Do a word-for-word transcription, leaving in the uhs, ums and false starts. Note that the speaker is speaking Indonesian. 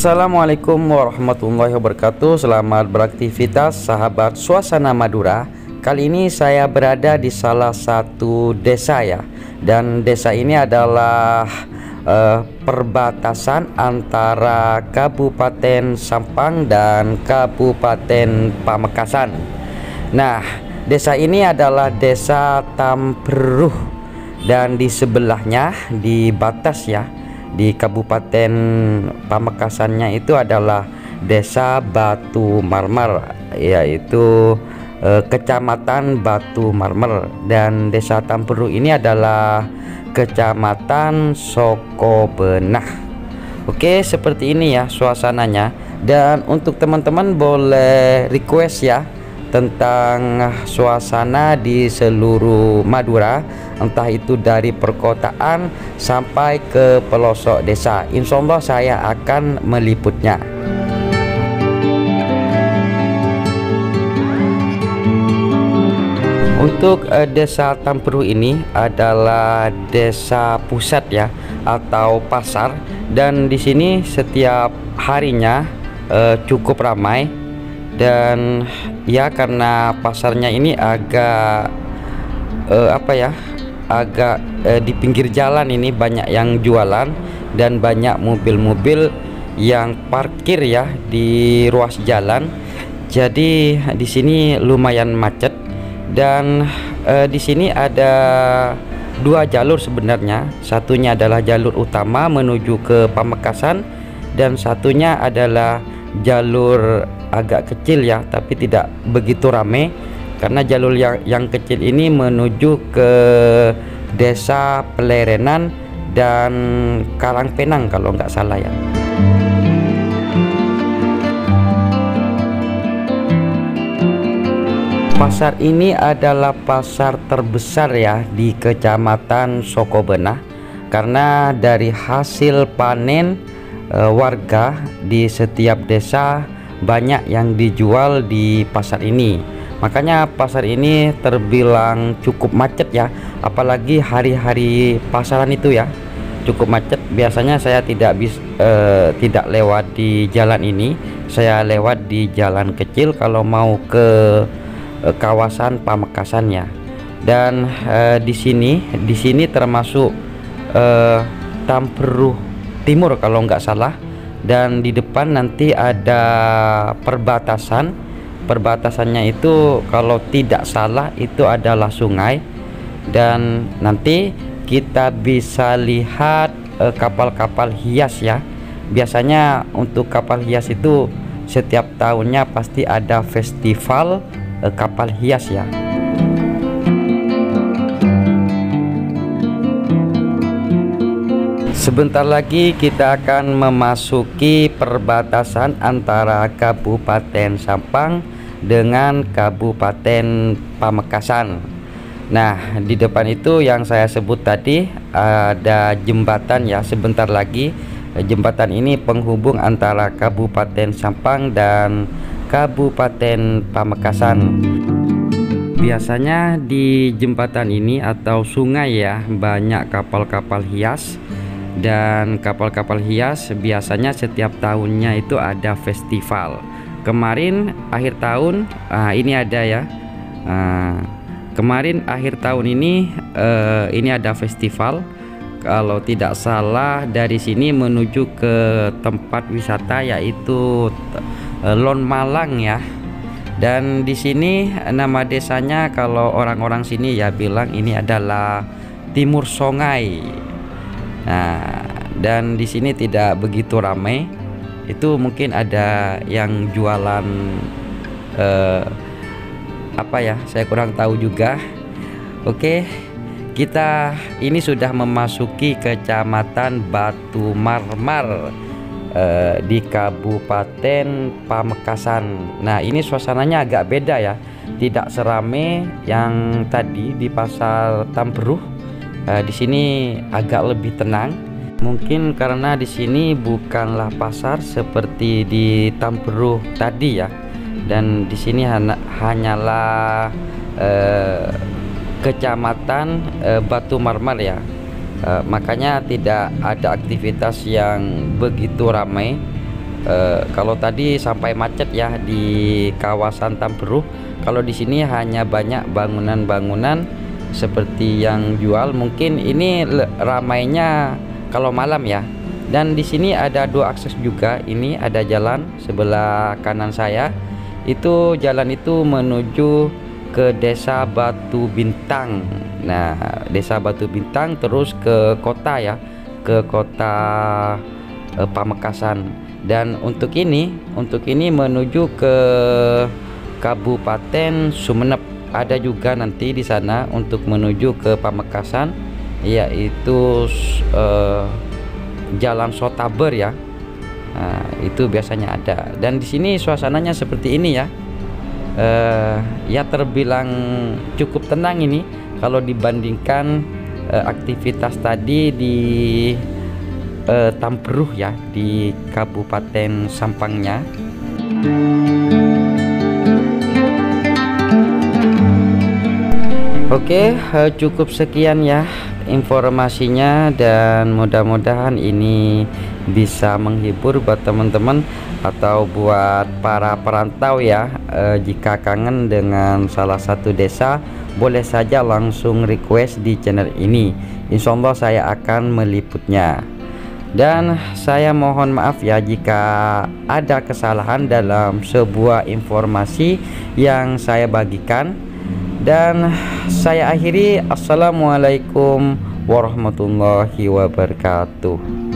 Assalamualaikum warahmatullahi wabarakatuh. Selamat beraktivitas sahabat Suasana Madura. Kali ini saya berada di salah satu desa ya. Dan desa ini adalah eh, perbatasan antara Kabupaten Sampang dan Kabupaten Pamekasan. Nah, desa ini adalah Desa Tamperuh, dan di sebelahnya di batas ya, di Kabupaten Pamekasannya itu adalah Desa Batu Marmer, yaitu eh, Kecamatan Batu Marmer, dan Desa Tamperuh ini adalah Kecamatan Sokobenah. Oke, seperti ini ya suasananya. Dan untuk teman-teman boleh request ya tentang suasana di seluruh Madura, entah itu dari perkotaan sampai ke pelosok desa. Insya Allah saya akan meliputnya. Untuk eh, Desa Tamperuh ini adalah desa pusat ya, atau pasar, dan di sini setiap harinya eh, cukup ramai. Dan ya, karena pasarnya ini agak eh, apa ya agak eh, di pinggir jalan, ini banyak yang jualan dan banyak mobil-mobil yang parkir ya di ruas jalan. Jadi di sini lumayan macet, dan eh, di sini ada dua jalur sebenarnya. Satunya adalah jalur utama menuju ke Pamekasan, dan satunya adalah jalur agak kecil ya, tapi tidak begitu ramai, karena jalur yang yang kecil ini menuju ke Desa Pelerenan dan Karangpenang kalau nggak salah ya. Pasar ini adalah pasar terbesar ya di Kecamatan Sokobenah, karena dari hasil panen e, warga di setiap desa banyak yang dijual di pasar ini. Makanya pasar ini terbilang cukup macet ya, apalagi hari-hari pasaran itu ya, cukup macet. Biasanya saya tidak bis eh, tidak lewat di jalan ini, saya lewat di jalan kecil kalau mau ke eh, kawasan Pamekasannya. Dan eh, di sini di sini termasuk eh, Tamperuh Timur kalau nggak salah. Dan di depan nanti ada perbatasan. Perbatasannya itu kalau tidak salah itu adalah sungai, dan nanti kita bisa lihat kapal-kapal eh, hias ya. Biasanya untuk kapal hias itu setiap tahunnya pasti ada festival eh, kapal hias ya. Sebentar lagi kita akan memasuki perbatasan antara Kabupaten Sampang dengan Kabupaten Pamekasan. Nah, di depan itu yang saya sebut tadi ada jembatan ya. Sebentar lagi jembatan ini penghubung antara Kabupaten Sampang dan Kabupaten Pamekasan. Biasanya di jembatan ini atau sungai ya, banyak kapal-kapal hias. Dan kapal-kapal hias biasanya setiap tahunnya itu ada festival. Kemarin akhir tahun uh, ini ada ya. Uh, kemarin akhir tahun ini uh, ini ada festival. Kalau tidak salah dari sini menuju ke tempat wisata yaitu uh, Lon Malang ya. Dan di sini nama desanya kalau orang-orang sini ya bilang ini adalah Timur Songai. Nah, dan di sini tidak begitu ramai. Itu mungkin ada yang jualan eh, apa ya, saya kurang tahu juga. Oke, kita ini sudah memasuki Kecamatan Batu Marmer eh, di Kabupaten Pamekasan. Nah, ini suasananya agak beda ya, tidak seramai yang tadi di Pasar Tamperuh. Uh, di sini agak lebih tenang, mungkin karena di sini bukanlah pasar seperti di Tamperuh tadi ya, dan di sini hanya, hanyalah uh, Kecamatan uh, Batu Marmer ya. Uh, makanya tidak ada aktivitas yang begitu ramai. Uh, kalau tadi sampai macet ya di kawasan Tamperuh, kalau di sini hanya banyak bangunan-bangunan seperti yang jual. Mungkin ini ramainya kalau malam ya. Dan di sini ada dua akses juga. Ini ada jalan sebelah kanan saya. Itu jalan itu menuju ke Desa Batu Bintang. Nah, Desa Batu Bintang terus ke kota ya, ke kota eh, Pamekasan. Dan untuk ini, untuk ini menuju ke Kabupaten Sumeneb. Ada juga nanti di sana untuk menuju ke Pamekasan, yaitu eh, Jalan Sotaber ya. Nah, itu biasanya ada. Dan di sini suasananya seperti ini ya. Uh, ya terbilang cukup tenang ini kalau dibandingkan uh, aktivitas tadi di uh, Tamperuh ya, di Kabupaten Sampangnya. Oke, uh, cukup sekian ya informasinya, dan mudah-mudahan ini bisa menghibur buat teman-teman atau buat para perantau ya. E, jika kangen dengan salah satu desa, boleh saja langsung request di channel ini. Insya Allah saya akan meliputnya. Dan saya mohon maaf ya jika ada kesalahan dalam sebuah informasi yang saya bagikan. Dan saya akhiri, assalamualaikum warahmatullahi wabarakatuh.